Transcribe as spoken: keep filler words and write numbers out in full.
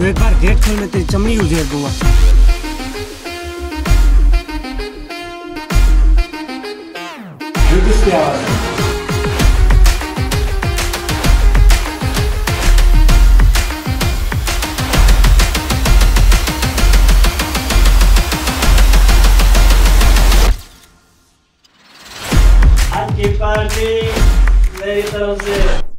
तो एक बार गेट खोल, मैं तेरी चमड़ी उधेड़ दूंगा। ये किसकी आवाज है? आज की पार्टी मेरी तरफ से